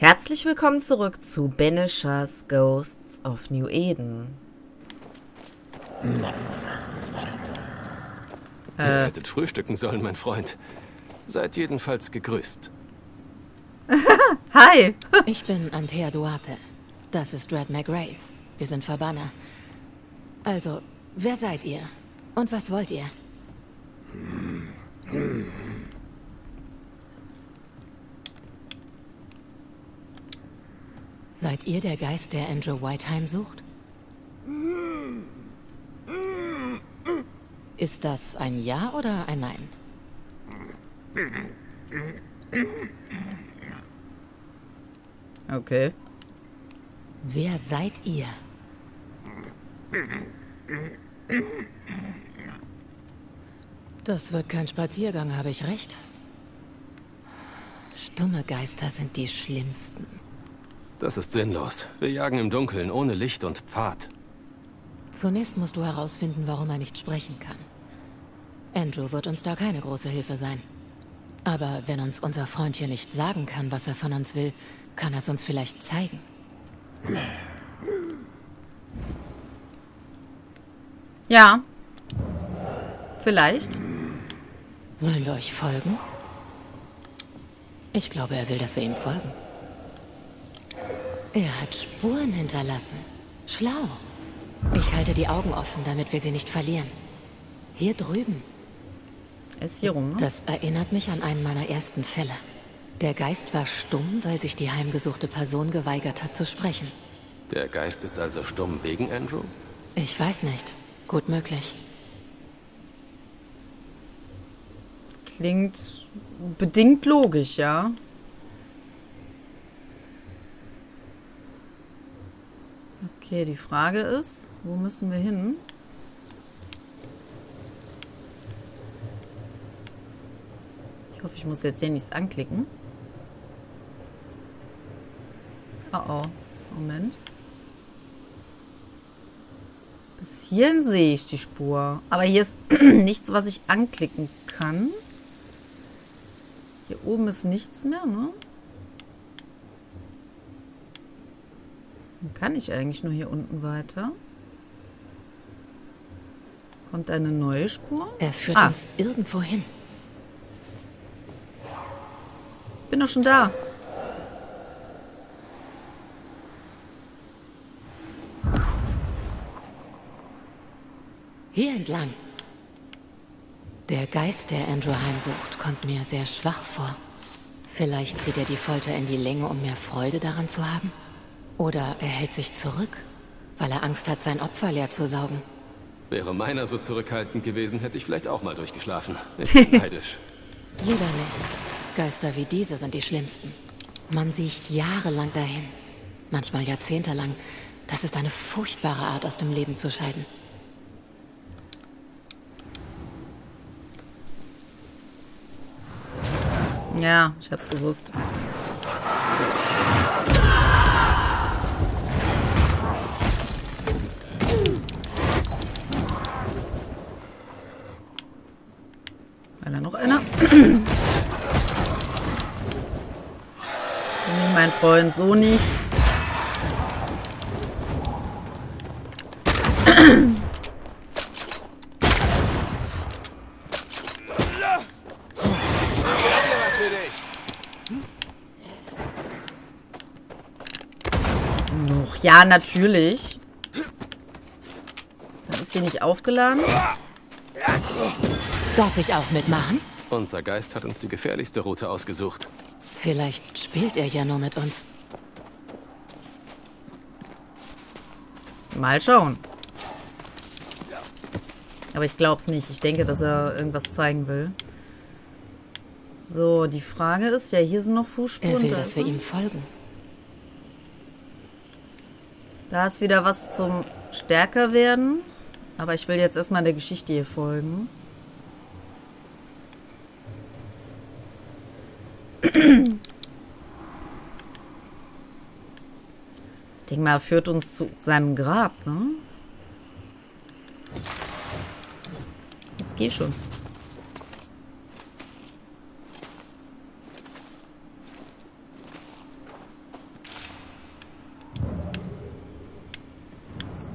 Herzlich willkommen zurück zu Banishers Ghosts of New Eden. Ihr hättet frühstücken sollen, mein Freund. Seid jedenfalls gegrüßt. Hi! Ich bin Antea Duarte. Das ist Red McGrath. Wir sind Verbanner. Also, wer seid ihr? Und was wollt ihr? Seid ihr der Geist, der Andrew White heimsucht? Ist das ein Ja oder ein Nein? Okay. Wer seid ihr? Das wird kein Spaziergang, habe ich recht? Stumme Geister sind die schlimmsten. Das ist sinnlos. Wir jagen im Dunkeln, ohne Licht und Pfad. Zunächst musst du herausfinden, warum er nicht sprechen kann. Andrew wird uns da keine große Hilfe sein. Aber wenn uns unser Freund hier nicht sagen kann, was er von uns will, kann er es uns vielleicht zeigen. Ja. Vielleicht. Sollen wir euch folgen? Ich glaube, er will, dass wir ihm folgen. Er hat Spuren hinterlassen. Schlau. Ich halte die Augen offen, damit wir sie nicht verlieren. Hier drüben. Er ist hier rum, ne? Das erinnert mich an einen meiner ersten Fälle. Der Geist war stumm, weil sich die heimgesuchte Person geweigert hat zu sprechen. Der Geist ist also stumm wegen Andrew? Ich weiß nicht. Gut möglich. Klingt bedingt logisch, ja. Okay, die Frage ist, wo müssen wir hin? Ich hoffe, ich muss jetzt hier nichts anklicken. Oh oh, Moment. Bis hierhin sehe ich die Spur. Aber hier ist nichts, was ich anklicken kann. Hier oben ist nichts mehr, ne? Dann kann ich eigentlich nur hier unten weiter. Kommt eine neue Spur? Er führt uns irgendwo hin. Bin doch schon da. Hier entlang. Der Geist, der Andrew heimsucht, kommt mir sehr schwach vor. Vielleicht zieht er die Folter in die Länge, um mehr Freude daran zu haben? Oder er hält sich zurück, weil er Angst hat, sein Opfer leer zu saugen. Wäre meiner so zurückhaltend gewesen, hätte ich vielleicht auch mal durchgeschlafen. Ich bin neidisch. Lieber nicht. Geister wie diese sind die schlimmsten. Man sieht jahrelang dahin. Manchmal jahrzehntelang. Das ist eine furchtbare Art, aus dem Leben zu scheiden. Ja, ich hab's gewusst. War da noch einer? Mein Freund, so nicht. Noch, ja, natürlich. Dann ist sie nicht aufgeladen. Darf ich auch mitmachen? Unser Geist hat uns die gefährlichste Route ausgesucht. Vielleicht spielt er ja nur mit uns. Mal schauen. Aber ich glaube es nicht. Ich denke, dass er irgendwas zeigen will. So, die Frage ist, ja, hier sind noch Fußspuren. Er will, da dass ist wir er. ihm folgen. Da ist wieder was zum stärker werden. Aber ich will jetzt erstmal der Geschichte hier folgen. Ich denke mal, er führt uns zu seinem Grab, ne? Jetzt geh schon.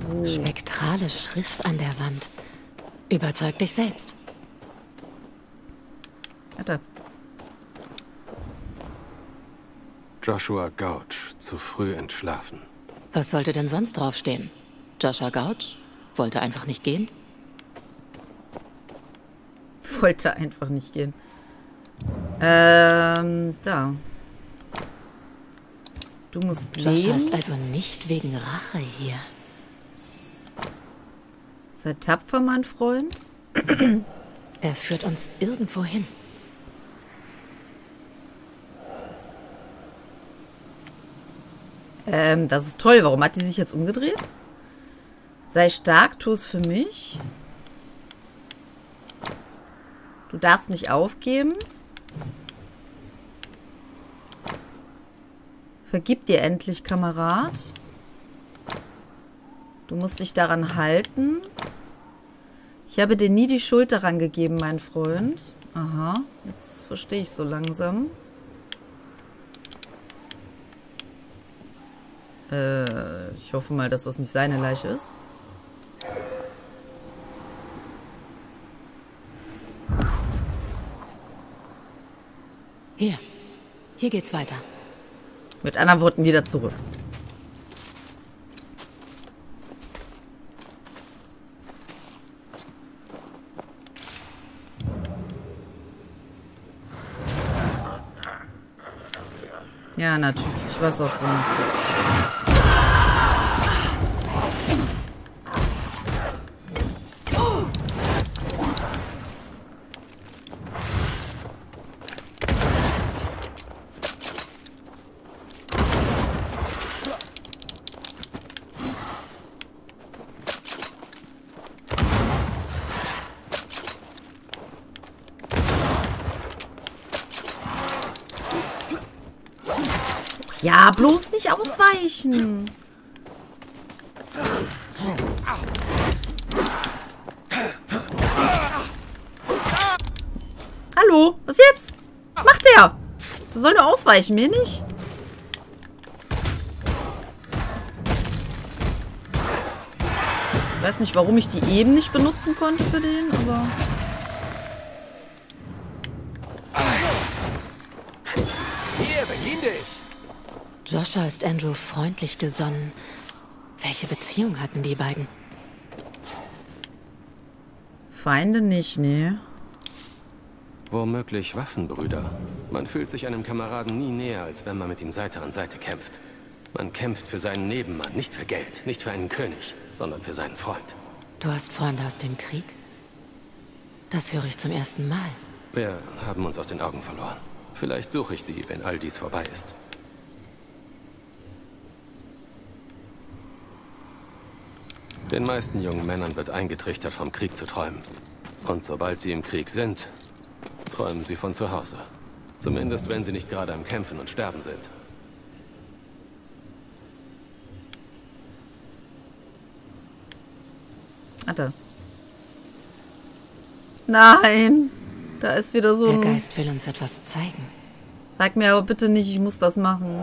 Spektrale Schrift an der Wand. Überzeug dich selbst. Warte. Joshua Gouch, zu früh entschlafen. Was sollte denn sonst draufstehen? Joshua Gouch wollte einfach nicht gehen? Wollte einfach nicht gehen. Da. Du musst Joshua leben. ist also nicht wegen Rache hier. Sei tapfer, mein Freund. Er führt uns irgendwo hin. Das ist toll. Warum hat die sich jetzt umgedreht? Sei stark, tu es für mich. Du darfst nicht aufgeben. Vergib dir endlich, Kamerad. Du musst dich daran halten. Ich habe dir nie die Schuld daran gegeben, mein Freund. Aha, jetzt verstehe ich so langsam. Ich hoffe mal, dass das nicht seine Leiche ist. Hier geht's weiter. Mit anderen Worten wieder zurück. Ja, natürlich. Was auch sonst. Ja, bloß nicht ausweichen. Hallo, was jetzt? Was macht der? Der soll nur ausweichen, mir nicht. Ich weiß nicht, warum ich die eben nicht benutzen konnte für den, aber... Hier, beginn dich! Joshua ist Andrew freundlich gesonnen. Welche Beziehung hatten die beiden? Feinde nicht, nee. Womöglich Waffenbrüder. Man fühlt sich einem Kameraden nie näher, als wenn man mit ihm Seite an Seite kämpft. Man kämpft für seinen Nebenmann, nicht für Geld, nicht für einen König, sondern für seinen Freund. Du hast Freunde aus dem Krieg? Das höre ich zum ersten Mal. Wir haben uns aus den Augen verloren. Vielleicht suche ich sie, wenn all dies vorbei ist. Den meisten jungen Männern wird eingetrichtert, vom Krieg zu träumen. Und sobald sie im Krieg sind, träumen sie von zu Hause. Zumindest, wenn sie nicht gerade am Kämpfen und Sterben sind. Warte. Nein! Da ist wieder so Der ein... Geist will uns etwas zeigen. Sag mir aber bitte nicht, ich muss das machen.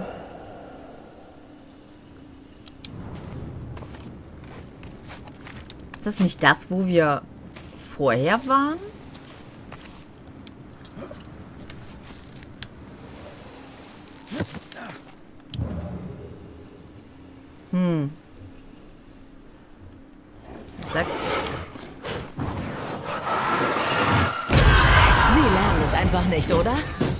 Ist das nicht das, wo wir vorher waren? Sag. Sie lernen es einfach nicht, oder?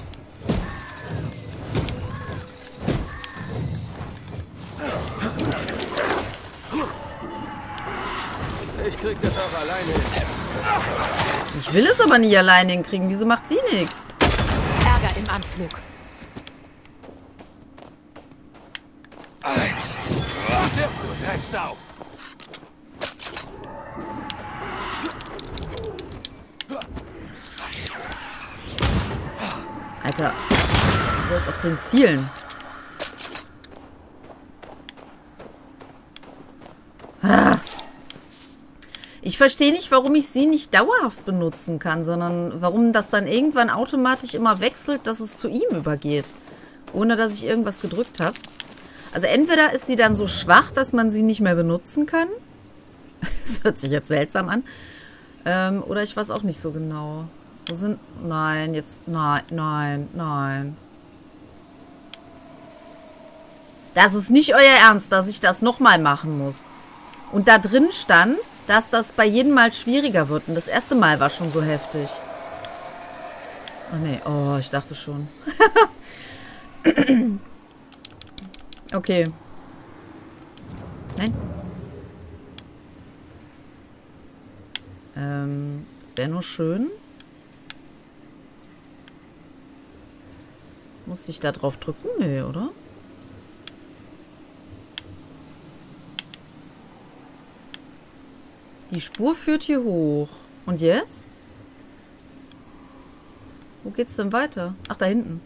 Ich krieg das auch alleine hin. Ich will es aber nicht alleine hinkriegen. Wieso macht sie nichts? Ärger im Anflug. Stirb, du Drecksau! Alter, du sollst auf den zielen. Ah. Ich verstehe nicht, warum ich sie nicht dauerhaft benutzen kann, sondern warum das dann irgendwann automatisch immer wechselt, dass es zu ihm übergeht. Ohne, dass ich irgendwas gedrückt habe. Also entweder ist sie dann so schwach, dass man sie nicht mehr benutzen kann. Das hört sich jetzt seltsam an. Oder ich weiß auch nicht so genau. Wo sind... Nein, jetzt... Nein. Das ist nicht euer Ernst, dass ich das nochmal machen muss. Und da drin stand, dass das bei jedem Mal schwieriger wird. Und das erste Mal war schon so heftig. Oh nee, oh, ich dachte schon. Okay. Nein. Das wäre nur schön. Muss ich da drauf drücken? Nee, oder? Die Spur führt hier hoch. Und jetzt? Wo geht's denn weiter? Ach, da hinten.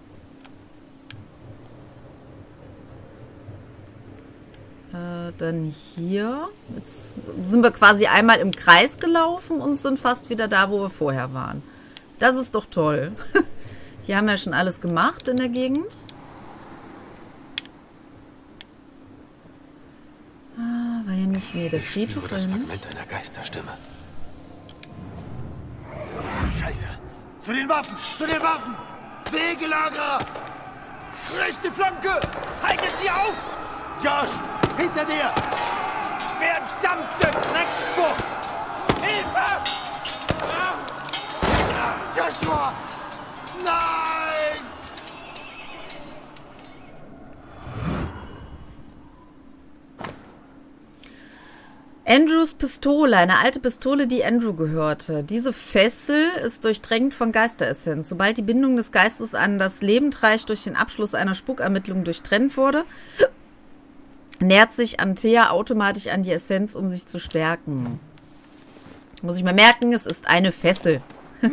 Dann hier. Jetzt sind wir quasi einmal im Kreis gelaufen und sind fast wieder da, wo wir vorher waren. Das ist doch toll. Hier haben wir schon alles gemacht in der Gegend. War ja nicht... Nee, der Friedhof war ja nicht. Fragment einer Geisterstimme. Scheiße. Zu den Waffen! Zu den Waffen! Wegelagerer! Rechte Flanke! Haltet sie auf! Josh! Hinter dir! Verdammte Drecksbucht! Hilfe! Joshua! Nein! Andrews Pistole, eine alte Pistole, die Andrew gehörte. Diese Fessel ist durchdrängt von Geisteressenz. Sobald die Bindung des Geistes an das Lebendreich durch den Abschluss einer Spukermittlung durchtrennt wurde, nähert sich Antea automatisch an die Essenz, um sich zu stärken. Muss ich mal merken, es ist eine Fessel.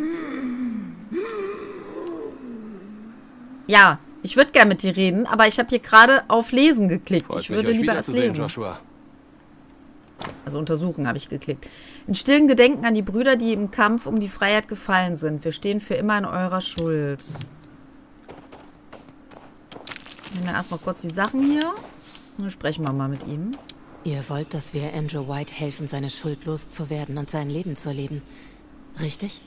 Ja, ich würde gerne mit dir reden, aber ich habe hier gerade auf Lesen geklickt. Ich würde lieber es lesen. Joshua. Also untersuchen habe ich geklickt. In stillen Gedenken an die Brüder, die im Kampf um die Freiheit gefallen sind. Wir stehen für immer in eurer Schuld. Nehmen wir erst noch kurz die Sachen hier. Dann sprechen wir mal mit ihm. Ihr wollt, dass wir Andrew White helfen, seine Schuld loszuwerden und sein Leben zu leben. Richtig?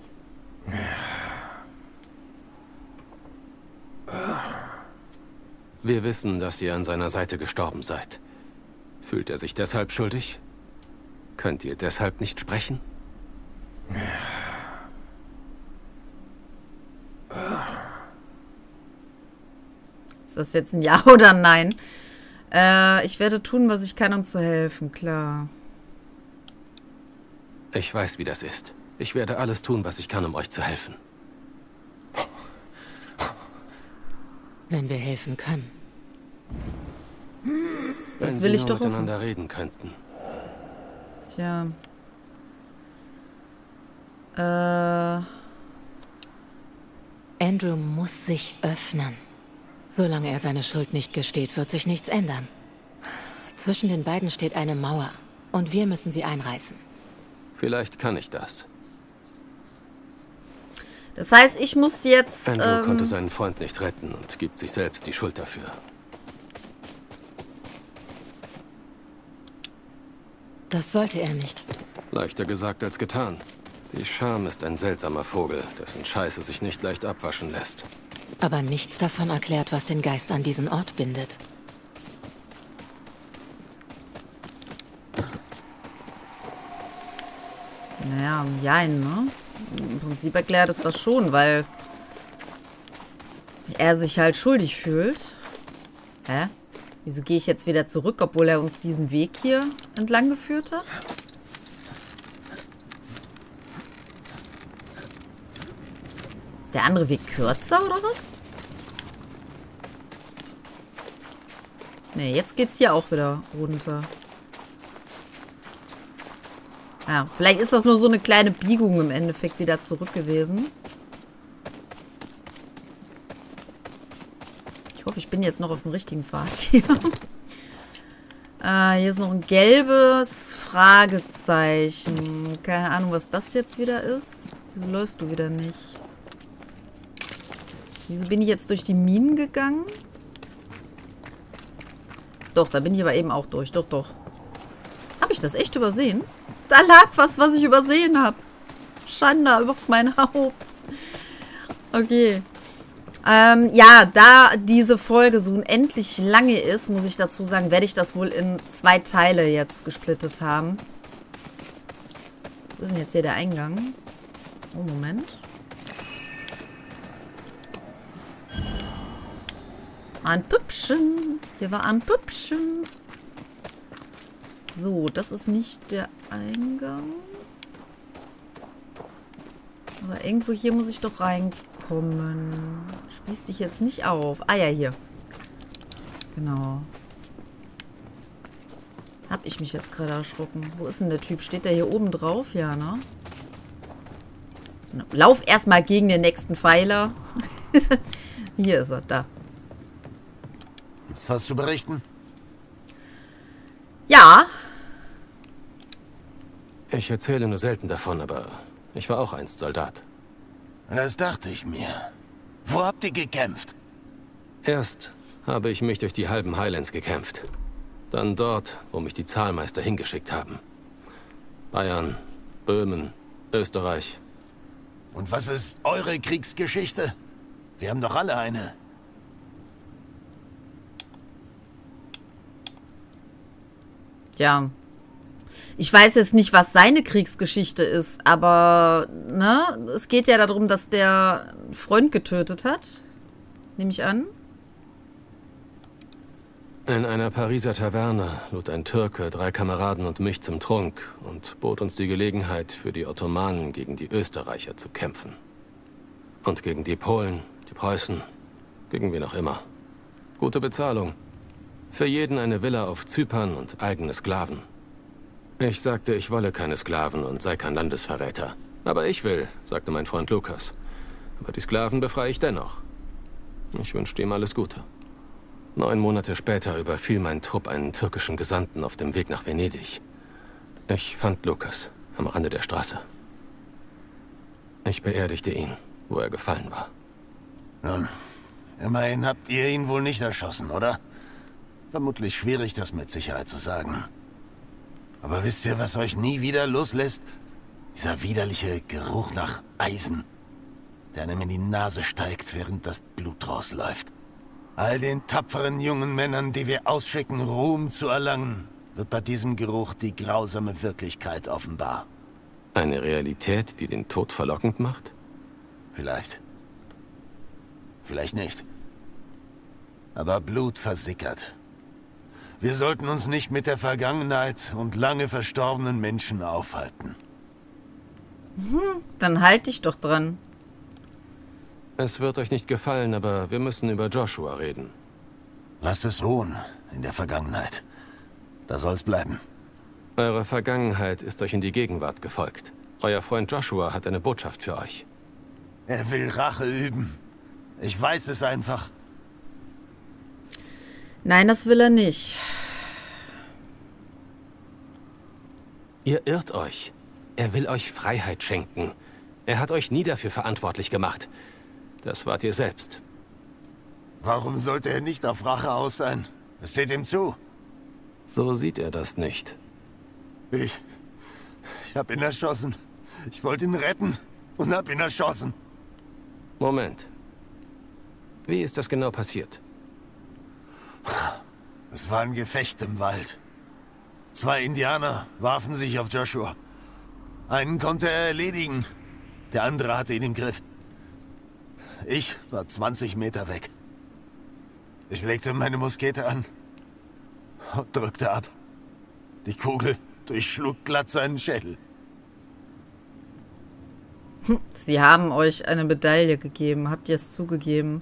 Wir wissen, dass ihr an seiner Seite gestorben seid. Fühlt er sich deshalb schuldig? Könnt ihr deshalb nicht sprechen? Ist das jetzt ein Ja oder ein Nein? Ich werde tun, was ich kann, um zu helfen, klar. Ich weiß, wie das ist. Ich werde alles tun, was ich kann, um euch zu helfen. Wenn wir helfen können. Das Wenn will Sie ich nur doch hoffen. miteinander reden könnten. Tja. Andrew muss sich öffnen. Solange er seine Schuld nicht gesteht, wird sich nichts ändern. Zwischen den beiden steht eine Mauer. Und wir müssen sie einreißen. Vielleicht kann ich das. Das heißt, ich muss jetzt... Andrew konnte seinen Freund nicht retten und gibt sich selbst die Schuld dafür. Das sollte er nicht. Leichter gesagt als getan. Die Scham ist ein seltsamer Vogel, dessen Scheiße sich nicht leicht abwaschen lässt. Aber nichts davon erklärt, was den Geist an diesen Ort bindet. Naja, jein, ne? Im Prinzip erklärt es das schon, weil er sich halt schuldig fühlt. Hä? Wieso gehe ich jetzt wieder zurück, obwohl er uns diesen Weg hier entlang geführt hat? Ist der andere Weg kürzer, oder was? Ne, jetzt geht's hier auch wieder runter. Ja, vielleicht ist das nur so eine kleine Biegung im Endeffekt wieder zurück gewesen. Ich hoffe, ich bin jetzt noch auf dem richtigen Pfad hier. Hier ist noch ein gelbes Fragezeichen. Keine Ahnung, was das jetzt wieder ist. Wieso läufst du wieder nicht? Wieso bin ich jetzt durch die Minen gegangen? Doch, da bin ich aber eben auch durch. Doch, doch. Habe ich das echt übersehen? Da lag was ich übersehen habe. Schande auf mein Haupt. Okay. Ja, da diese Folge so unendlich lange ist, muss ich dazu sagen, werde ich das wohl in 2 Teile jetzt gesplittet haben. Wo ist denn jetzt hier der Eingang? Oh, Moment. Ein Püppchen. Hier war ein Püppchen. So, das ist nicht der Eingang. Aber irgendwo hier muss ich doch reinkommen. Spieß dich jetzt nicht auf. Ah ja, hier. Genau. Hab ich mich jetzt gerade erschrocken. Wo ist denn der Typ? Steht der hier oben drauf? Ja, ne? Lauf erstmal gegen den nächsten Pfeiler. Hier ist er, da. Gibt's was zu berichten? Ja. Ich erzähle nur selten davon, aber ich war auch einst Soldat. Das dachte ich mir. Wo habt ihr gekämpft? Erst habe ich mich durch die halben Highlands gekämpft. Dann dort, wo mich die Zahlmeister hingeschickt haben. Bayern, Böhmen, Österreich. Und was ist eure Kriegsgeschichte? Wir haben doch alle eine. Ja. Ich weiß jetzt nicht, was seine Kriegsgeschichte ist, aber ne, es geht ja darum, dass der einen Freund getötet hat. Nehme ich an. In einer Pariser Taverne lud ein Türke 3 Kameraden und mich zum Trunk und bot uns die Gelegenheit, für die Ottomanen gegen die Österreicher zu kämpfen. Und gegen die Polen, die Preußen, gegen wen auch immer. Gute Bezahlung. Für jeden eine Villa auf Zypern und eigene Sklaven. Ich sagte, ich wolle keine Sklaven und sei kein Landesverräter. Aber ich will, sagte mein Freund Lukas. Aber die Sklaven befreie ich dennoch. Ich wünschte ihm alles Gute. 9 Monate später überfiel mein Trupp einen türkischen Gesandten auf dem Weg nach Venedig. Ich fand Lukas am Rande der Straße. Ich beerdigte ihn, wo er gefallen war. Nun, immerhin habt ihr ihn wohl nicht erschossen, oder? Vermutlich schwierig, das mit Sicherheit zu sagen. Aber wisst ihr, was euch nie wieder loslässt? Dieser widerliche Geruch nach Eisen, der einem in die Nase steigt, während das Blut rausläuft. All den tapferen jungen Männern, die wir ausschicken, Ruhm zu erlangen, wird bei diesem Geruch die grausame Wirklichkeit offenbar. Eine Realität, die den Tod verlockend macht? Vielleicht. Vielleicht nicht. Aber Blut versickert. Wir sollten uns nicht mit der Vergangenheit und lange verstorbenen Menschen aufhalten. Dann halt dich doch dran. Es wird euch nicht gefallen, aber wir müssen über Joshua reden. Lasst es ruhen in der Vergangenheit. Da soll es bleiben. Eure Vergangenheit ist euch in die Gegenwart gefolgt. Euer Freund Joshua hat eine Botschaft für euch. Er will Rache üben. Ich weiß es einfach. Nein, das will er nicht. Ihr irrt euch. Er will euch Freiheit schenken. Er hat euch nie dafür verantwortlich gemacht. Das wart ihr selbst. Warum sollte er nicht auf Rache aus sein? Es steht ihm zu. So sieht er das nicht. Ich hab ihn erschossen. Ich wollte ihn retten und hab ihn erschossen. Moment. Wie ist das genau passiert? Es war ein Gefecht im Wald. 2 Indianer warfen sich auf Joshua. Einen konnte er erledigen. Der andere hatte ihn im Griff. Ich war 20 Meter weg. Ich legte meine Muskete an und drückte ab. Die Kugel durchschlug glatt seinen Schädel. Sie haben euch eine Medaille gegeben. Habt ihr es zugegeben?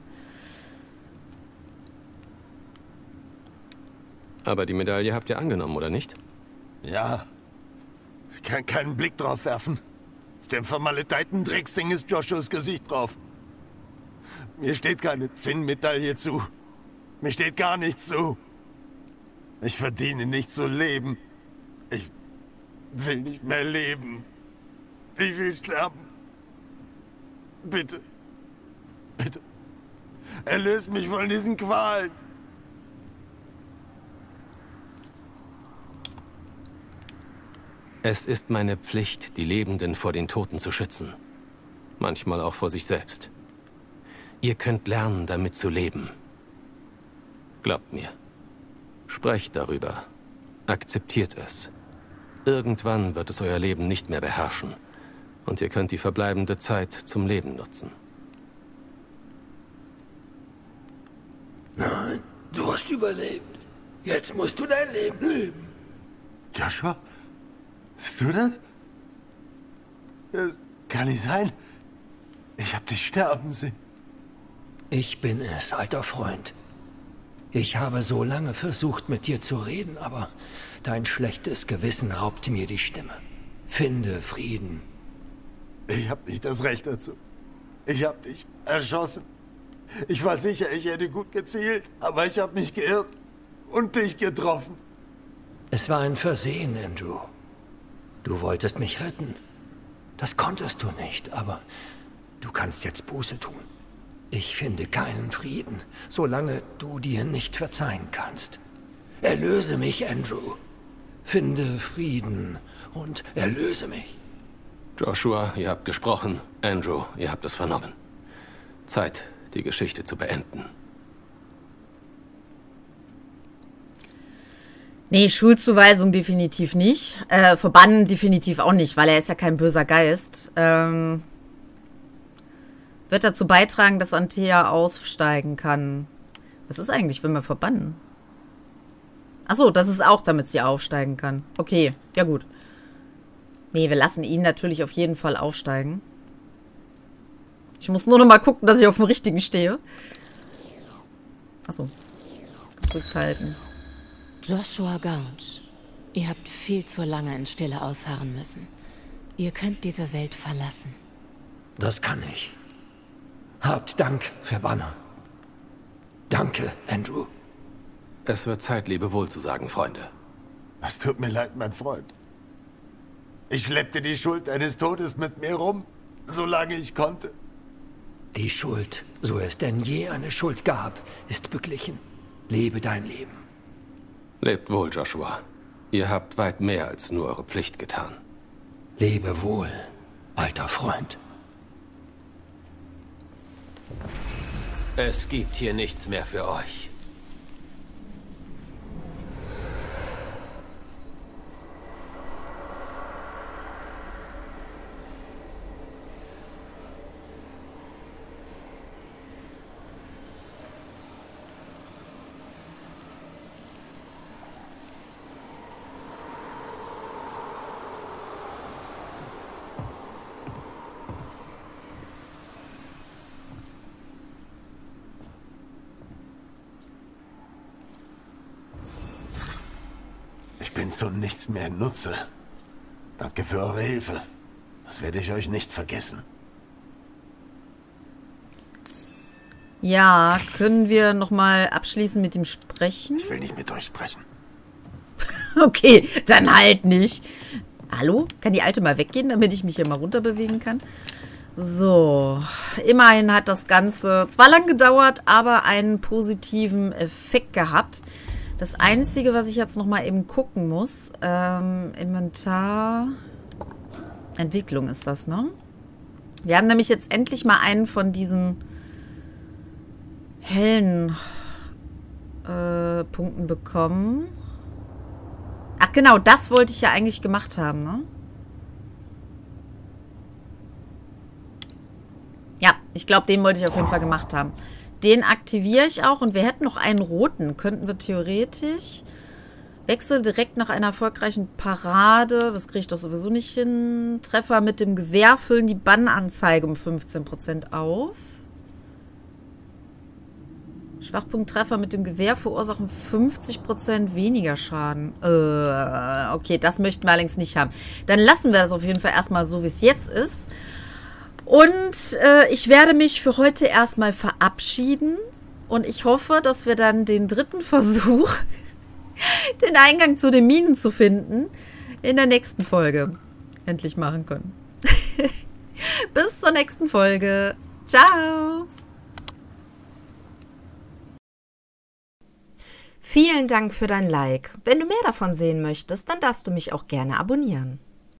Aber die Medaille habt ihr angenommen, oder nicht? Ja. Ich kann keinen Blick drauf werfen. Auf dem vermaledeiten Drecksding ist Joshuas Gesicht drauf. Mir steht keine Zinnmedaille zu. Mir steht gar nichts zu. Ich verdiene nicht zu leben. Ich will nicht mehr leben. Ich will sterben. Bitte. Bitte. Erlöse mich von diesen Qualen. Es ist meine Pflicht, die Lebenden vor den Toten zu schützen. Manchmal auch vor sich selbst. Ihr könnt lernen, damit zu leben. Glaubt mir. Sprecht darüber. Akzeptiert es. Irgendwann wird es euer Leben nicht mehr beherrschen. Und ihr könnt die verbleibende Zeit zum Leben nutzen. Nein, du hast überlebt. Jetzt musst du dein Leben leben. Joshua? Bist du das? Das kann nicht sein. Ich hab dich sterben sehen. Ich bin es, alter Freund. Ich habe so lange versucht, mit dir zu reden, aber dein schlechtes Gewissen raubt mir die Stimme. Finde Frieden. Ich hab nicht das Recht dazu. Ich hab dich erschossen. Ich war sicher, ich hätte gut gezielt, aber ich hab mich geirrt und dich getroffen. Es war ein Versehen, Andrew. Du wolltest mich retten. Das konntest du nicht, aber du kannst jetzt Buße tun. Ich finde keinen Frieden, solange du dir nicht verzeihen kannst. Erlöse mich, Andrew. Finde Frieden und erlöse mich. Joshua, ihr habt gesprochen. Andrew, ihr habt es vernommen. Zeit, die Geschichte zu beenden. Nee, Schuldzuweisung definitiv nicht. Verbannen definitiv auch nicht, weil er ist ja kein böser Geist. Wird dazu beitragen, dass Antea aussteigen kann. Was ist eigentlich, wenn wir verbannen? Achso, das ist auch, damit sie aufsteigen kann. Okay, ja gut. Nee, wir lassen ihn natürlich auf jeden Fall aufsteigen. Ich muss nur noch mal gucken, dass ich auf dem richtigen stehe. Achso. Zurückhalten. Joshua Gouge, ihr habt viel zu lange in Stille ausharren müssen. Ihr könnt diese Welt verlassen. Das kann ich. Habt Dank, Verbanner. Danke, Andrew. Es wird Zeit, Lebewohl zu sagen, Freunde. Es tut mir leid, mein Freund. Ich schleppte die Schuld deines Todes mit mir rum, solange ich konnte. Die Schuld, so es denn je eine Schuld gab, ist beglichen. Lebe dein Leben. Lebt wohl, Joshua. Ihr habt weit mehr als nur eure Pflicht getan. Lebe wohl, alter Freund. Es gibt hier nichts mehr für euch. Ich bin zu nichts mehr Nutze. Danke für eure Hilfe. Das werde ich euch nicht vergessen. Ja, können wir nochmal abschließen mit dem Sprechen? Ich will nicht mit euch sprechen. Okay, dann halt nicht. Hallo? Kann die Alte mal weggehen, damit ich mich hier mal runterbewegen kann? So, immerhin hat das Ganze zwar lang gedauert, aber einen positiven Effekt gehabt. Das Einzige, was ich jetzt nochmal eben gucken muss, Inventar, Entwicklung ist das, ne? Wir haben nämlich jetzt endlich mal einen von diesen hellen Punkten bekommen. Ach genau, das wollte ich ja eigentlich gemacht haben, ne? Ja, ich glaube, den wollte ich auf jeden Fall gemacht haben. Den aktiviere ich auch und wir hätten noch einen roten. Könnten wir theoretisch. Wechsel direkt nach einer erfolgreichen Parade. Das kriege ich doch sowieso nicht hin. Treffer mit dem Gewehr füllen die Bannanzeige um 15% auf. Schwachpunkttreffer mit dem Gewehr verursachen 50% weniger Schaden. Okay, das möchten wir allerdings nicht haben. Dann lassen wir das auf jeden Fall erstmal so, wie es jetzt ist. Und ich werde mich für heute erstmal verabschieden. Und ich hoffe, dass wir dann den dritten Versuch, den Eingang zu den Minen zu finden, in der nächsten Folge endlich machen können. Bis zur nächsten Folge. Ciao! Vielen Dank für dein Like. Wenn du mehr davon sehen möchtest, dann darfst du mich auch gerne abonnieren.